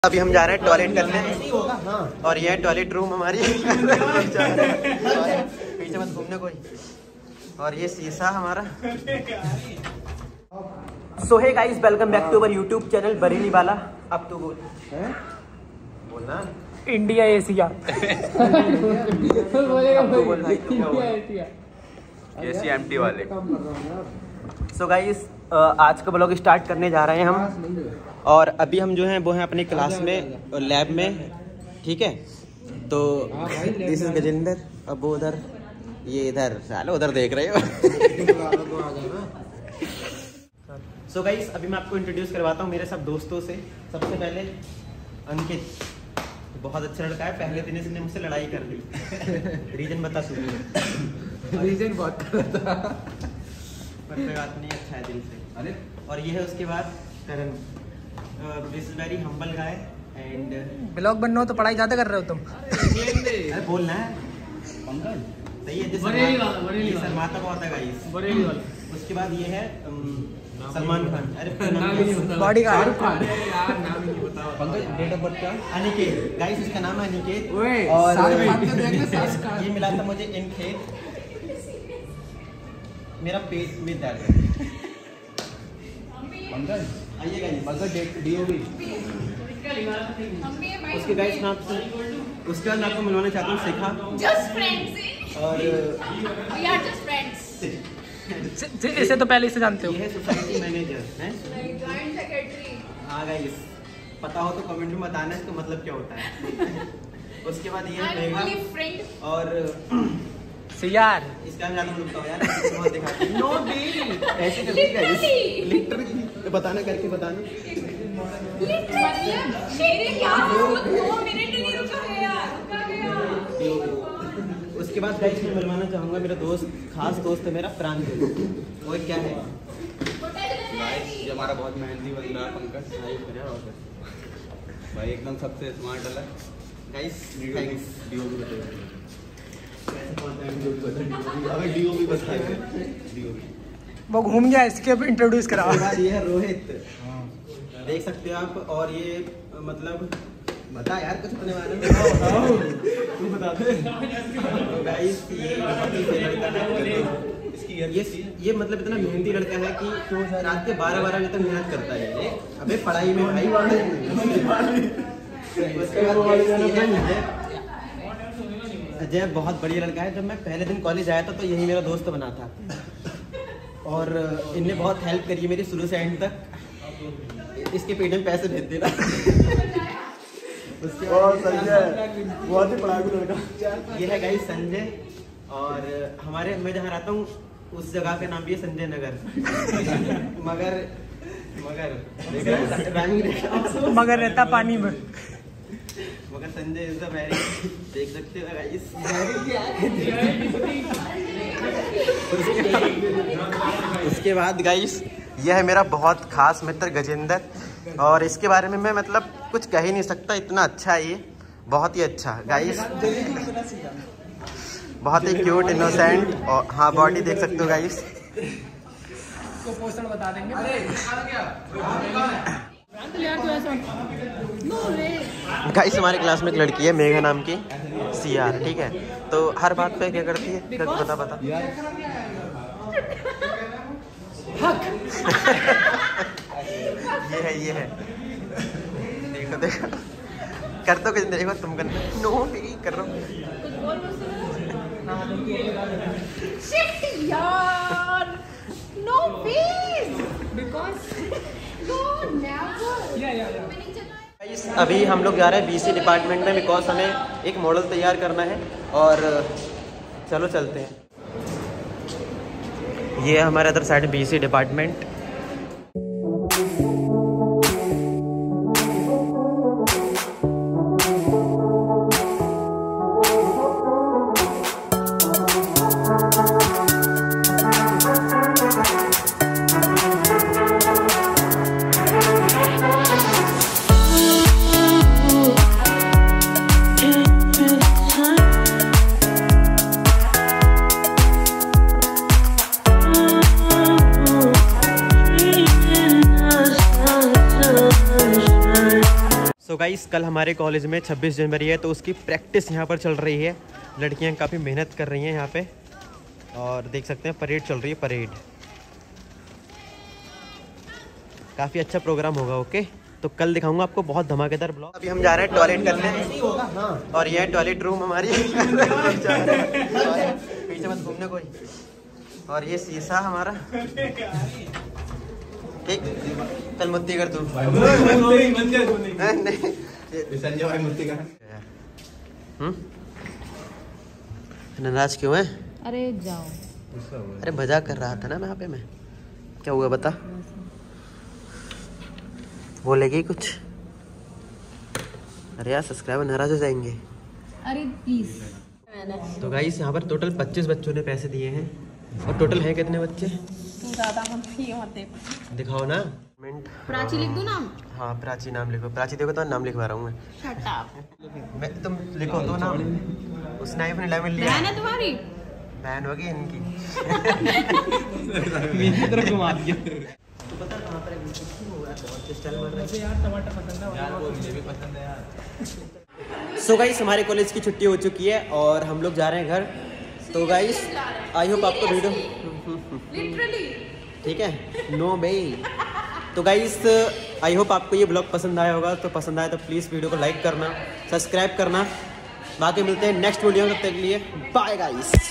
अभी हम जा रहे हैं टॉयलेट करने और यह है टॉयलेट रूम हमारी। पीछे मत घूमने कोई। और ये शीशा हमारा। So hey guys, welcome back to our YouTube channel Bareilly वाला। अब तो बोलना इंडिया एशिया। एमटी वाले। सो गाइस, आज का ब्लॉग स्टार्ट करने जा रहे हैं हम। और अभी हम जो हैं वो हैं अपनी क्लास में, लैब में, ठीक है। तो दिस इज गजेंद्र। अब वो उधर, ये इधर, सालो उधर देख रहे हो। सो गाइस, अभी मैं आपको इंट्रोड्यूस करवाता हूँ मेरे सब दोस्तों से। सबसे पहले अंकित, बहुत अच्छा लड़का है। पहले दिन इसने मुझसे लड़ाई कर ली। रीजन बता सकते? रीजन बहुत कर रहा था, पर कोई बात नहीं, अच्छा है दिल से। अरे और ये है उसके बाद Karan. This is very humble guy and blog बनना हो तो पढ़ाई ज्यादा कर रहे हो तुम। अरे बोलना है पंकज, सही है। बरेली शर्माता बहुत है गाइस, बरेली वाला। उसके बाद ये है सलमान खान। अरे bodyguard. Pankaj, date of birth क्या? अनिकेत। गाइस इसका नाम है अनिकेत। और ये मिला था मुझे इन खेत। मेरा पेट में दर्द है। पंकज आइए गाइस, पंकज डीओबी। उसके गाइस नाम से उसके बाद मैं आपको मिलवाना चाहता हूँ शिखा। Just friends. और वी आर जस्ट फ्रेंड्स। इसे तो पहले से जानते हो। ये है सोसाइटी मैनेजर है, जॉइंट सेक्रेटरी। हाँ गाइस, पता हो तो कमेंट में बताना इसका मतलब क्या होता है। उसके बाद ये है मेघा और यार इसका नाम रुकता हो यार, बहुत दिखाती है। नो बी ऐसे करती है गाइस, लिटरली बताना, करके बताना। लिटरली मेरे यार 2 मिनट नहीं रुका है यार, रुका गया। उसके बाद गाइस मैं मिलवाना चाहूंगा मेरा दोस्त, खास दोस्त है मेरा, प्रांजल। वो क्या है गाइस, ये हमारा बहुत मेहनती बंदा है पंकज भाई, एकदम सबसे स्मार्ट अलग। Guys thanks. डीओबी बताइए। डीओबी बताइए। वो घूम गया, इसके इंट्रोड्यूस करा। उसके बाद ये है रोहित, देख सकते हो आप। और ये मतलब बता यार कुछ अपने बारे में। तू बता दे। गाइस ये मतलब इतना मेहनती लड़का है कि रात के 12 बजे तक मेहनत करता है। अबे पढ़ाई में भाई। अजय बहुत बढ़िया लड़का है। जब मैं पहले दिन कॉलेज आया था तो यही मेरा दोस्त बना था और इनने बहुत हेल्प करी है मेरी शुरू से एंड तक। इसके पेट में पैसे भेज देना। उसके बाद संजय, बहुत ही पढ़ाकू लड़का। ये है गाइस संजय। और हमारे, मैं जहाँ रहता हूँ उस जगह का नाम भी है संजय नगर। मगर मगर रहता पानी में। मगर संजय इज द वेरी, देख सकते हो गाइस। उसके बाद गाइस यह है मेरा बहुत खास मित्र गजेंद्र। और इसके बारे में मैं मतलब कुछ कह ही नहीं सकता, इतना अच्छा है ये, बहुत ही अच्छा गाइस। बहुत ही क्यूट, इनोसेंट। और हाँ, बॉडी देख सकते हो गाइस। को पोस्टर बता देंगे। गाइस हमारे क्लास में एक लड़की है मेघा नाम की, सीआर, ठीक है। तो हर बात पे क्या करती है, बता ये है देखो कर तो कुछ, देखो तुम करना। नो नहीं कर रहा हूँ यार। No please, because no never. अभी हम लोग जा रहे हैं बीसी डिपार्टमेंट में, बिकॉज हमें एक मॉडल तैयार करना है। और चलो चलते हैं। ये है हमारे other side BC department. Guys कल हमारे कॉलेज में 26 जनवरी है, तो उसकी प्रैक्टिस यहाँ पर चल रही है। लड़कियाँ काफ़ी मेहनत कर रही हैं यहाँ पे, और देख सकते हैं परेड चल रही है, परेड। काफ़ी अच्छा प्रोग्राम होगा। ओके, तो कल दिखाऊंगा आपको बहुत धमाकेदार ब्लॉग। अभी हम जा रहे हैं टॉयलेट करने, और यह है टॉयलेट रूम हमारी। पीछे मत घूमने कोई। और ये शीशा हमारा, ठीक। चल मुत्ती कर तू। संजय भाई मुत्ती का। नाराज क्यों है? अरे जाओ। अरे मजाक कर रहा था ना मैं यहाँ पे। मैं क्या हुआ बता? बोलेगी कुछ? अरे यार सब्सक्राइबर नाराज हो जाएंगे। अरे प्लीज। तो गाइस यहाँ पर टोटल 25 बच्चों ने पैसे दिए हैं। और टोटल है कितने बच्चे? ज्यादा मत दिखाओ ना। प्राची लिख दूं नाम? हाँ प्राची नाम लिखो। प्राची देखो तो नाम लिखवा रहा हूँ मैं। Shut up. मैं तुम लिखो तो नाम। उसने अपने लेवल लिया। बहन है तुम्हारी? बहन होगी इनकी। तो पता कहाँ पर सो गाइस हमारे कॉलेज की छुट्टी हो चुकी है और हम लोग जा रहे हैं घर। तो गाइस आई होप आपको वीडियो लिटरली ठीक है। नो भाई। तो गाइस आई होप आपको ये ब्लॉग पसंद आया होगा। तो पसंद आया तो प्लीज़ वीडियो को लाइक करना, सब्सक्राइब करना। बाकी मिलते हैं नेक्स्ट वीडियो में, तब तक के लिए बाय गाइस।